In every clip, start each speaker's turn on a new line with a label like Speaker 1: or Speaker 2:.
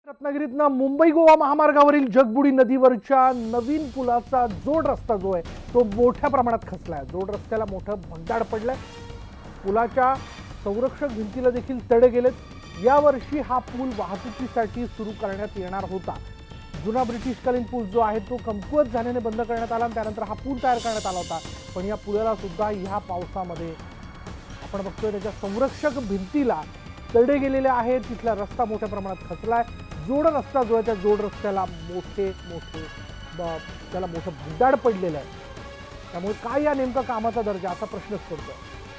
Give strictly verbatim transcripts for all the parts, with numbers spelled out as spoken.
Speaker 1: रत्नागिरीतनं मुंबई गोवा महामार्गावरील जगबुडी नदीवरच्या नवीन पुलाचा जोड रस्ता जो आहे तो मोठ्या प्रमाणात खचलाय। जोड रस्त्याला मोठं भगदाड पडलंय। पुलाच्या संरक्षक भिंतीला देखील तडे गेलेत। यावर्षी हा पूल वाहतुकीसाठी सुरू करण्यात येणार होता। जुना ब्रिटिशकालीन पूल जो आहे तो कमकुवत झाल्याने बंद करण्यात आला आणि त्यानंतर हा पूल तयार करण्यात आला होता। पण या पुलाला सुद्धा ह्या पावसामध्ये आपण बघतोय त्याच्या संरक्षक भिंतीला तडे गेलेले आहेत। तिथला रस्ता मोठ्या प्रमाणात खचलाय। जोड रस्ता जो आहे त्या जोड रस्त्याला मोठे मोठे त्याला मोठं भगदाड पडलेलं आहे। त्यामुळे काय या नेमका कामाचा दर्जा असा प्रश्नच पडतो।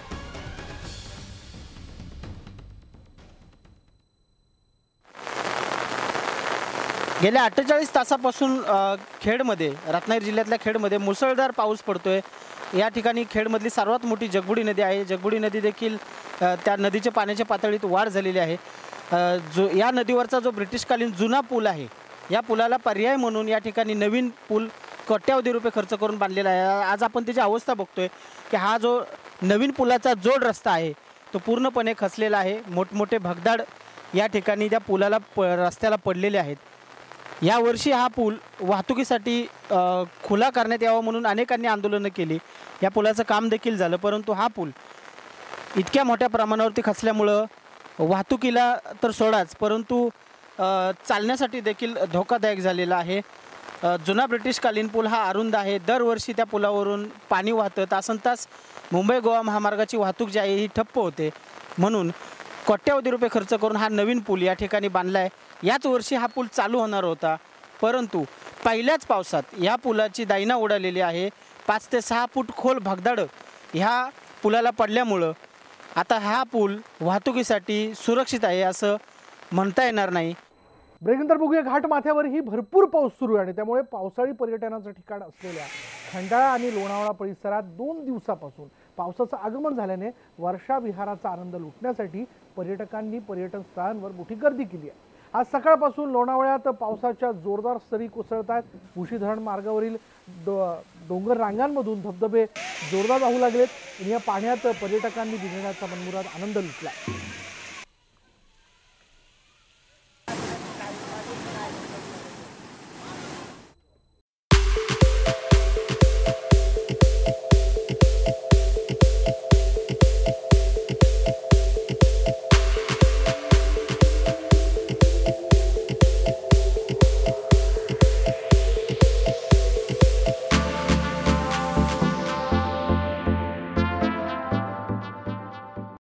Speaker 2: गेल्या अठ्ठेचाळीस तासापासून खेडमध्ये रत्नागिरी जिल्ह्यातल्या खेडमध्ये मुसळधार पाऊस पडतोय। या ठिकाणी खेडमधली सर्वात मोठी जगबुडी नदी आहे। जगबुडी नदी देखील त्या नदीच्या पाण्याच्या पातळीत वाढ झालेली आहे। जो या नदीवरचा जो ब्रिटिशकालीन जुना पूल आहे या पुलाला पर्याय म्हणून या ठिकाणी नवीन पूल कोट्यावधी रुपये खर्च करून बांधलेला आहे। आज आपण त्याची अवस्था बघतोय की हा जो नवीन पुलाचा जोड रस्ता आहे तो पूर्णपणे खचलेला आहे। मोठमोठे भगदाड या ठिकाणी त्या पुलाला प रस्त्याला पडलेले आहेत। यावर्षी हा पूल वाहतुकीसाठी खुला करण्यात यावा म्हणून अनेकांनी आंदोलनं केली। या पुलाचं काम देखील झालं, परंतु हा पूल इतक्या मोठ्या प्रमाणावरती खचल्यामुळं वाहतुकीला तर सोडाच परंतु चालण्यासाठी देखील धोकादायक झालेला आहे। जुना ब्रिटिशकालीन पूल हा अरुंद आहे। दरवर्षी त्या पुलावरून पाणी वाहतं। तासनतास मुंबई गोवा महामार्गाची वाहतूक जी आहे ही ठप्प होते। म्हणून कोट्यावधी रुपये खर्च करून हा नवीन पूल या ठिकाणी बांधला आहे। याच वर्षी हा पूल चालू होणार होता, परंतु पहिल्याच पावसात या पुलाची दायना उडालेली आहे। पाच ते सहा फूट खोल भगदाड ह्या पुलाला पडल्यामुळं आता हा पूल वाहतुकीसाठी सुरक्षित आहे असं म्हणता येणार नाही।
Speaker 1: ब्रेकनंतर बघूया घाट माथ्यावरही भरपूर पाऊस सुरू आहे आणि त्यामुळे पावसाळी पर्यटनाचं ठिकाण असलेल्या खंडाळा आणि लोणावळा परिसरात दोन दिवसापासून पावसाचं आगमन झाल्याने वर्षा विहाराचा आनंद लुटण्यासाठी पर्यटकांनी पर्यटन स्थळांवर मोठी गर्दी केली आहे। आज सकाळपासून लोणावळ्यात पावसाच्या जोरदार सरी कोसळत आहेत। मुशी धरण मार्गावरील डोंगर रांगांमधून धबधबे जोरदार वाहू लागलेत आणि या पाण्यात पर्यटकांनी भिजण्याचा मनमुराद आनंद लुटला।